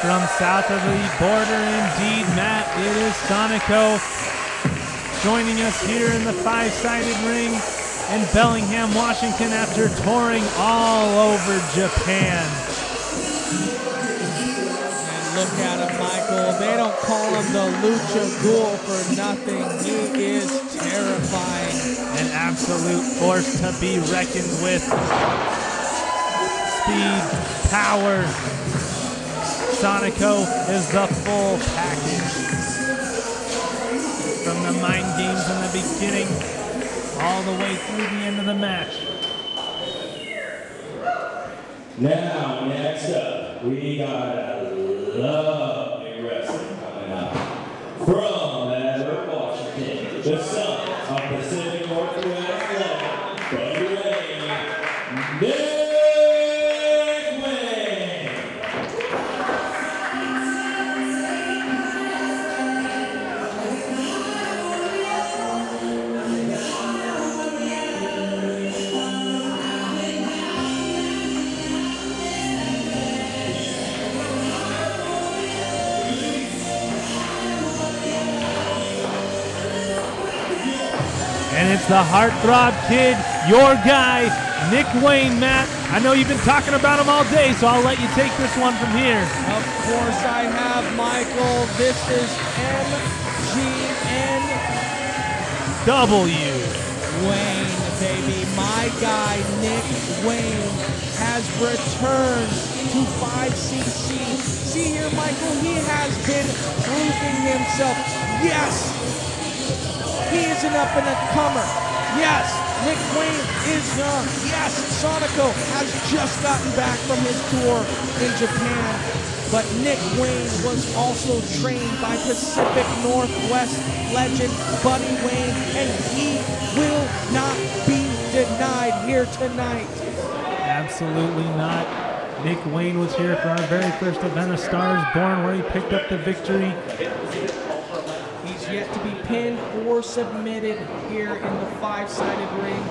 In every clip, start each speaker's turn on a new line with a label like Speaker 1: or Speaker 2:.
Speaker 1: From south of the border, indeed, Matt, it is Sonico joining us here in the five-sided ring in Bellingham, Washington, after touring all over Japan.
Speaker 2: And look at him, Michael. They don't call him the Lucha Ghoul for nothing. He is terrifying.
Speaker 1: An absolute force to be reckoned with. Speed, power. Sonico is the full package. From the mind games in the beginning, all the way through the end of the match.
Speaker 3: Now, next up, we got a lovely wrestler coming up. From Bellingham, Washington, the Son of Pacific Northwest Legend, Deveney.
Speaker 1: And it's the Heartthrob Kid, your guy, Nick Wayne, Matt. I know you've been talking about him all day, so I'll let you take this one from here.
Speaker 2: Of course I have, Michael. This is
Speaker 1: MGNW.
Speaker 2: Wayne, baby. My guy, Nick Wayne, has returned to 5cc. See here, Michael, he has been proving himself. Yes! He is an up-and-comer. Yes, Nick Wayne is young. Yes, Sonico has just gotten back from his tour in Japan. But Nick Wayne was also trained by Pacific Northwest legend Buddy Wayne, and he will not be denied here tonight.
Speaker 1: Absolutely not. Nick Wayne was here for our very first event of Stars Born, where he picked up the victory.
Speaker 2: Yet to be pinned or submitted here in the five-sided ring.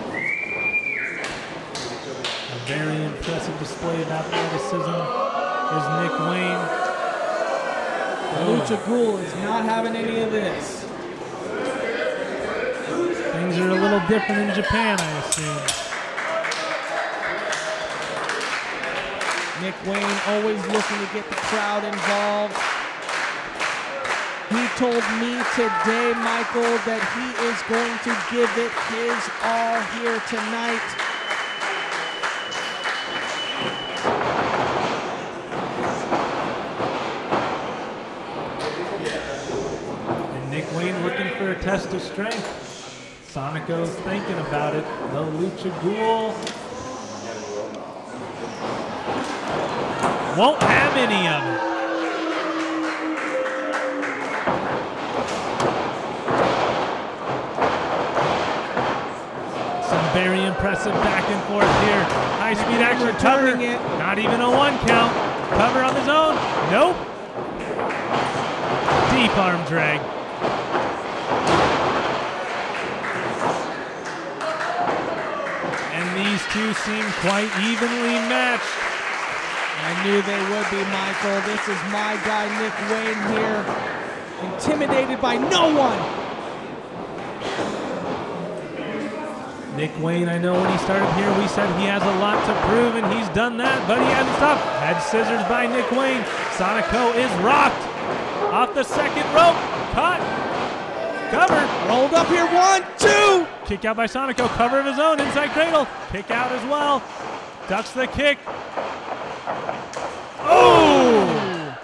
Speaker 1: A very impressive display of athleticism is Nick Wayne.
Speaker 2: Lucha Ghoul is not having any of this.
Speaker 1: Things are a little different in Japan, I assume.
Speaker 2: Nick Wayne always looking to get the crowd involved. He told me today, Michael, that he is going to give it his all here tonight.
Speaker 1: And Nick Wayne looking for a test of strength. Sonico's thinking about it. The Lucha Ghoul won't have any of it. Very impressive back and forth here. High speed action cover. Not even a one count. Cover on his own. Nope. Deep arm drag. And these two seem quite evenly matched.
Speaker 2: I knew they would be, Michael. This is my guy, Nick Wayne here. Intimidated by no one.
Speaker 1: Nick Wayne, I know when he started here, we said he has a lot to prove, and he's done that, but he hasn't stopped. Head scissors by Nick Wayne. Sonico is rocked. Off the second rope. Caught. Covered.
Speaker 2: Rolled up here. 1, 2.
Speaker 1: Kick out by Sonico. Cover of his own. Inside cradle. Kick out as well. Ducks the kick. Oh!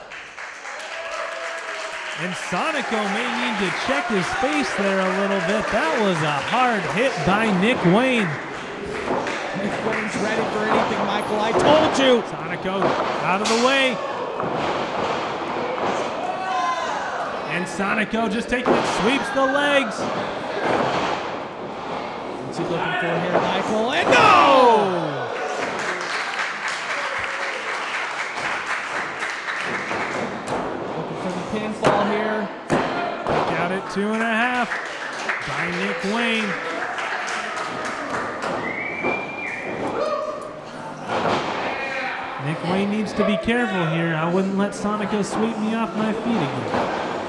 Speaker 1: And Sonico may need to check his face there a little bit. That was a hard hit by Nick Wayne.
Speaker 2: Nick Wayne's ready for anything, Michael. I told you.
Speaker 1: Sonico out of the way. And Sonico just taking it, sweeps the legs.
Speaker 2: What's he looking for here, Michael? And no! Pinfall here.
Speaker 1: Kick out at 2.5 by Nick Wayne. Nick Wayne needs to be careful here. I wouldn't let Sonico sweep me off my feet again.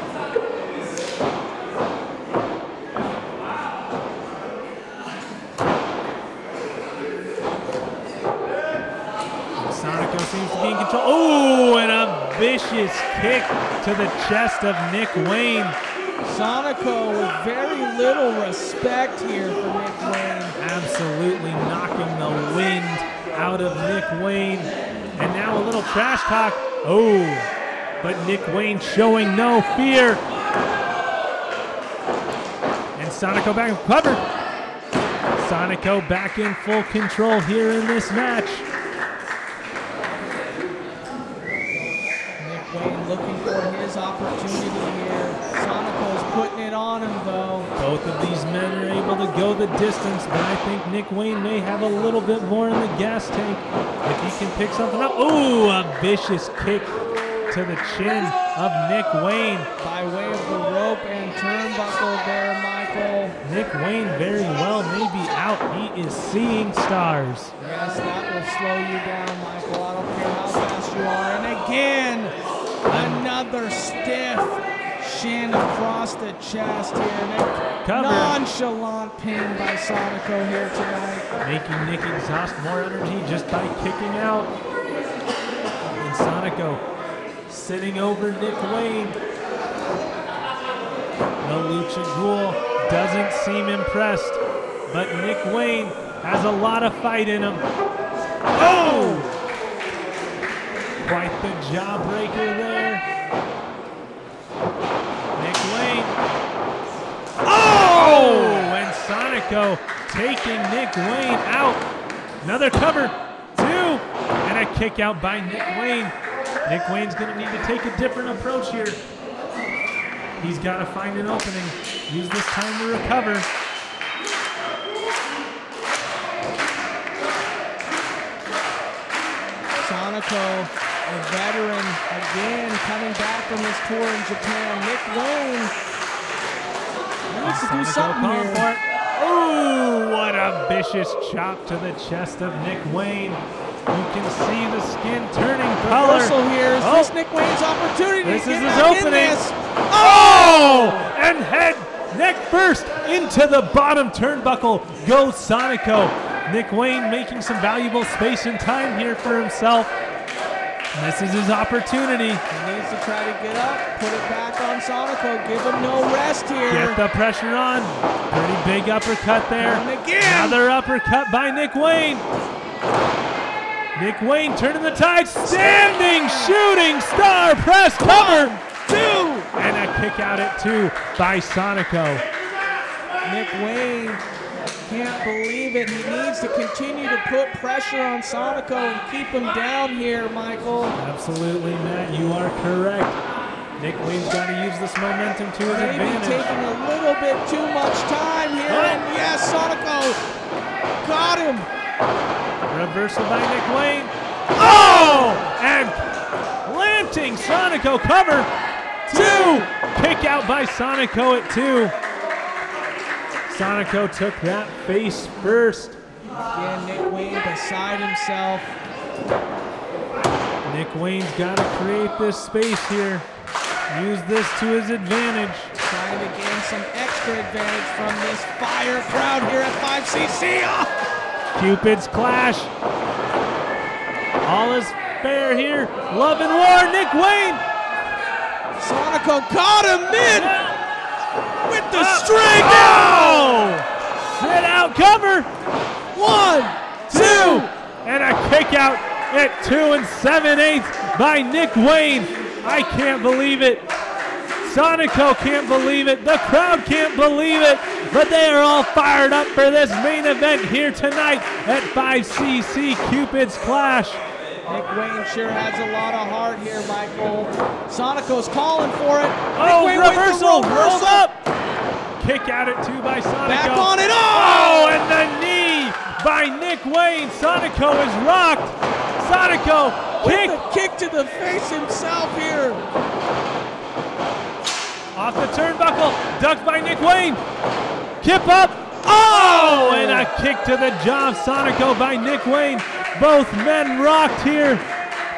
Speaker 1: Sonico seems to be in control. Oh, and a vicious kick to the chest of Nick Wayne.
Speaker 2: Sonico with very little respect here for Nick Wayne.
Speaker 1: Absolutely knocking the wind out of Nick Wayne. And now a little trash talk. Oh, but Nick Wayne showing no fear. And Sonico back in cover. Sonico back in full control here in this match.
Speaker 2: Nick Wayne looking for his opportunity here. Sonico's putting it on him though.
Speaker 1: Both of these men are able to go the distance, but I think Nick Wayne may have a little bit more in the gas tank if he can pick something up. Ooh, a vicious kick to the chin of Nick Wayne.
Speaker 2: By way of the rope and turnbuckle there, Michael.
Speaker 1: Nick Wayne very well may be out. He is seeing stars.
Speaker 2: Yes, that will slow you down, Michael. I don't care how fast you are. And again, another stiff shin across the chest here.
Speaker 1: Cover.
Speaker 2: Nonchalant pin by Sonico here tonight.
Speaker 1: Making Nick exhaust more energy just by kicking out. And Sonico sitting over Nick Wayne. The Lucha Ghoul doesn't seem impressed, but Nick Wayne has a lot of fight in him. Oh! Quite the jawbreaker there. Nick Wayne. Oh! And Sonico taking Nick Wayne out. Another cover, 2, and a kick out by Nick Wayne. Nick Wayne's going to need to take a different approach here. He's got to find an opening. Use this time to recover.
Speaker 2: Sonico, a veteran, again coming back from his tour in Japan. Nick Wayne needs to do something here.
Speaker 1: Ooh, what a vicious chop to the chest of Nick Wayne. You can see the skin turning color.
Speaker 2: Reversal here. Is this Nick Wayne's opportunity
Speaker 1: This
Speaker 2: to
Speaker 1: is
Speaker 2: get
Speaker 1: his
Speaker 2: back
Speaker 1: opening.
Speaker 2: in this?
Speaker 1: Oh! And head, neck first into the bottom turnbuckle goes Sonico. Nick Wayne making some valuable space and time here for himself. And this is his opportunity.
Speaker 2: He needs to try to get up, put it back on Sonico, give him no rest here.
Speaker 1: Get the pressure on. Pretty big uppercut there.
Speaker 2: And again.
Speaker 1: Another uppercut by Nick Wayne. Nick Wayne turning the tide. Standing shooting star press cover. 2. And a kick out at 2 by Sonico.
Speaker 2: Nick Wayne can't believe it. He needs to continue to put pressure on Sonico and keep him down here, Michael.
Speaker 1: Absolutely, Matt. You are correct. Nick Wayne's got to use this momentum to his
Speaker 2: Maybe
Speaker 1: advantage.
Speaker 2: taking a little bit too much time here. And yes, Sonico got him.
Speaker 1: Reversal by Nick Wayne. Oh! And planting Sonico cover. 2. Kick out by Sonico at 2. Sonico took that face first.
Speaker 2: Again, Nick Wayne beside himself.
Speaker 1: Nick Wayne's got to create this space here. Use this to his advantage.
Speaker 2: Trying to gain some extra advantage from this fire crowd here at 5cc. Oh!
Speaker 1: Cupid's clash. All is fair here. Love and war, Nick Wayne.
Speaker 2: Sonico caught him mid with the string.
Speaker 1: Oh! Sit out cover.
Speaker 2: 1, 2.
Speaker 1: And a kick out at 2 7/8 by Nick Wayne. I can't believe it. Sonico can't believe it. The crowd can't believe it. But they are all fired up for this main event here tonight at 5cc Cupid's Clash.
Speaker 2: Nick Wayne sure has a lot of heart here, Michael. Sonico's calling for it.
Speaker 1: Oh,
Speaker 2: Nick Wayne
Speaker 1: reversal.
Speaker 2: with the
Speaker 1: Rolls up. Kick out at 2 by Sonico.
Speaker 2: Back on it.
Speaker 1: Oh, and the knee by Nick Wayne. Sonico is rocked. Sonico
Speaker 2: With the kick to the face himself here.
Speaker 1: Off the turnbuckle, ducked by Nick Wayne. Kip up. Oh, and a kick to the jaw of Sonico by Nick Wayne. Both men rocked here.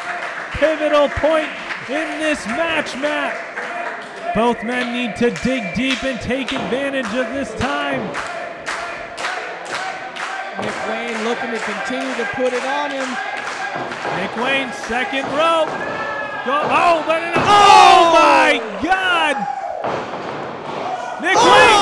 Speaker 1: pivotal point in this match, Matt. Both men need to dig deep and take advantage of this time.
Speaker 2: Nick Wayne looking to continue to put it on him.
Speaker 1: Nick Wayne, second rope. Oh, but oh my God! Nick Wayne!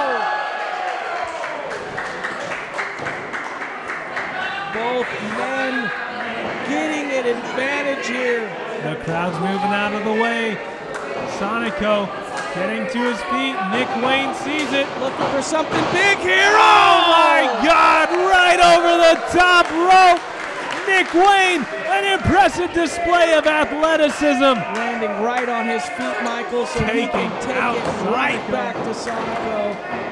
Speaker 2: Both men getting an advantage here.
Speaker 1: The crowd's moving out of the way. Sonico getting to his feet. Nick Wayne sees it.
Speaker 2: Looking for something big here.
Speaker 1: Oh my God! Right over the top rope. Nick Wayne, an impressive display of athleticism.
Speaker 2: Landing right on his feet, Michael, so he can take it right back to Sonico.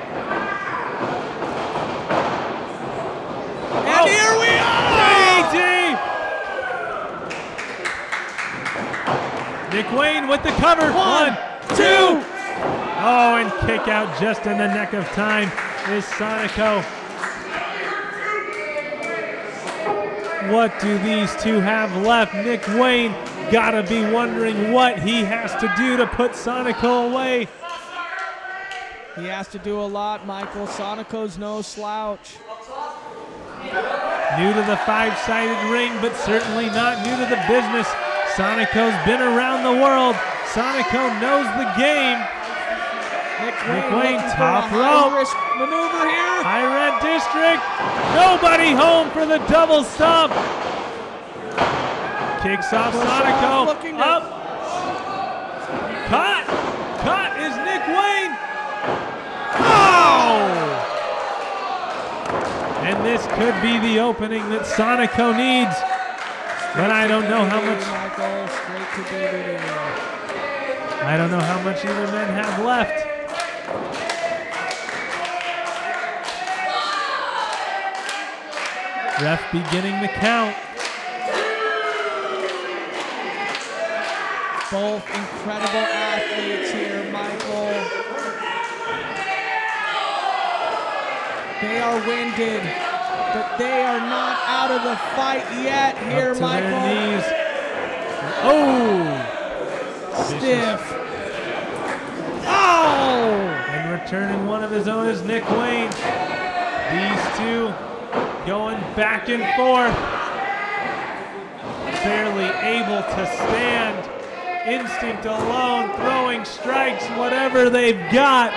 Speaker 2: And here we are!
Speaker 1: Nick Wayne with the cover. One, two. Oh, and kick out just in the nick of time is Sonico. What do these two have left? Nick Wayne gotta be wondering what he has to do to put Sonico away.
Speaker 2: He has to do a lot, Michael. Sonico's no slouch.
Speaker 1: New to the five-sided ring, but certainly not new to the business. Sonico's been around the world. Sonico knows the game. Nick Wayne top rope.
Speaker 2: High-risk maneuver here.
Speaker 1: High Red District. Nobody home for the double stomp. Kicks off Sonico. Up. Caught is Nick Wayne. Oh! And this could be the opening that Sonico needs. But I don't know how much. I don't know how much either men have left. Ref beginning the count.
Speaker 2: Both incredible athletes here, Michael. They are winded, but they are not out of the fight yet here,
Speaker 1: Up to
Speaker 2: Michael.
Speaker 1: their knees. Oh!
Speaker 2: Stiff. Oh!
Speaker 1: And returning one of his own is Nick Wayne. These two going back and forth. Barely able to stand. Instinct alone, throwing strikes, whatever they've got.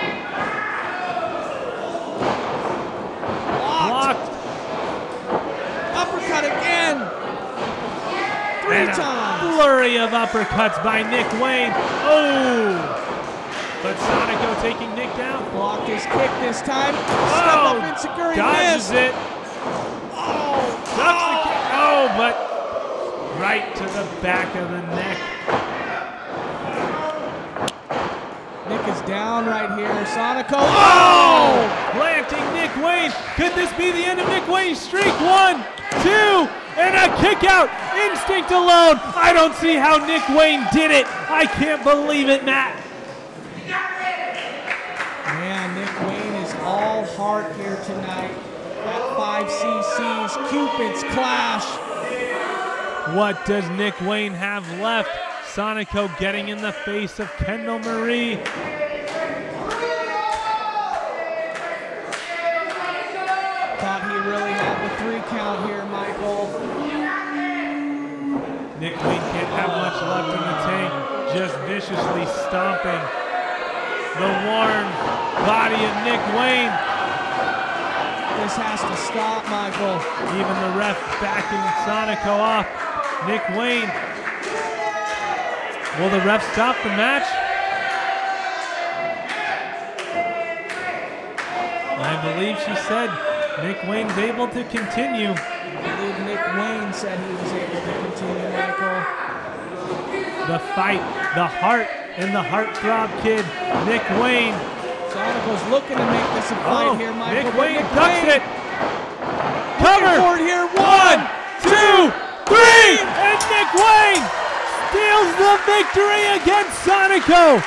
Speaker 1: Blocked.
Speaker 2: Uppercut again. Three times.
Speaker 1: A flurry of uppercuts by Nick Wayne. Oh! But Sonico taking Nick down.
Speaker 2: Blocked his kick this time.
Speaker 1: Oh!
Speaker 2: Step up Insecurity
Speaker 1: Dodges
Speaker 2: missed.
Speaker 1: it.
Speaker 2: Oh!
Speaker 1: Ducks the kick. Oh, but right to the back of the neck.
Speaker 2: Nick is down right here. Sonico.
Speaker 1: Oh! Planting Nick Wayne. Could this be the end of Nick Wayne's streak? 1, 2, and a kick out. Instinct alone. I don't see how Nick Wayne did it. I can't believe it, Matt.
Speaker 2: Man, Nick Wayne is all heart here tonight. At 5cc's Cupid's Clash.
Speaker 1: What does Nick Wayne have left? Sonico getting in the face of Kendall Marie.
Speaker 2: Thought he really had the 3 count here, Michael.
Speaker 1: Nick Wayne can't have much left in the tank. Just viciously stomping the worn body of Nick Wayne.
Speaker 2: This has to stop, Michael.
Speaker 1: Even the ref backing Sonico off. Nick Wayne. Will the ref stop the match? I believe she said Nick Wayne's able to continue.
Speaker 2: I believe Nick Wayne said he was able to continue, Michael.
Speaker 1: The fight, the heart, and the heartthrob kid, Nick Wayne.
Speaker 2: Sonico's looking to make this a fight here, Michael.
Speaker 1: Nick Wayne ducks it. Cover.
Speaker 2: Forward here. 1,
Speaker 1: 2, 3, and Nick Wayne steals the victory against Sonico.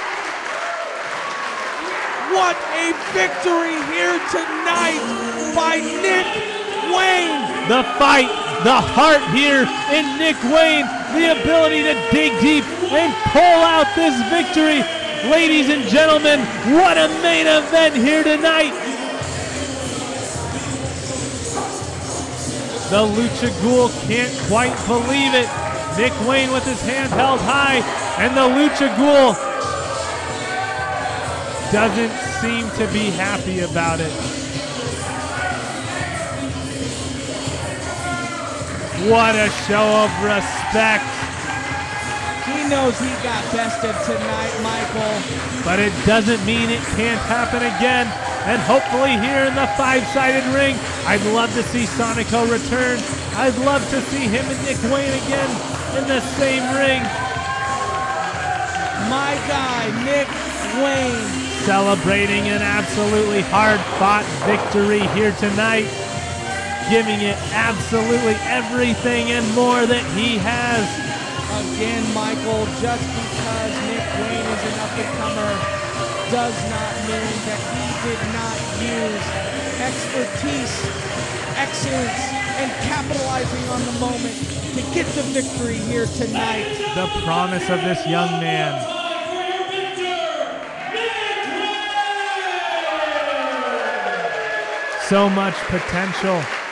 Speaker 2: What a victory here tonight by Nick Wayne.
Speaker 1: The fight, the heart here in Nick Wayne the ability to dig deep and pull out this victory. Ladies and gentlemen, what a main event here tonight. The Lucha Ghoul can't quite believe it. Nick Wayne with his hand held high, and the Lucha Ghoul doesn't seem to be happy about it. What a show of respect.
Speaker 2: He knows he got bested tonight, Michael.
Speaker 1: But it doesn't mean it can't happen again. And hopefully here in the five-sided ring, I'd love to see Sonico return. I'd love to see him and Nick Wayne again in the same ring.
Speaker 2: My guy, Nick Wayne.
Speaker 1: Celebrating an absolutely hard-fought victory here tonight. Giving it absolutely everything and more that he has.
Speaker 2: Again, Michael, just because Nick Wayne is an up-and-comer does not mean that he did not use expertise, excellence, and capitalizing on the moment to get the victory here tonight.
Speaker 1: The promise of this young man. So much potential.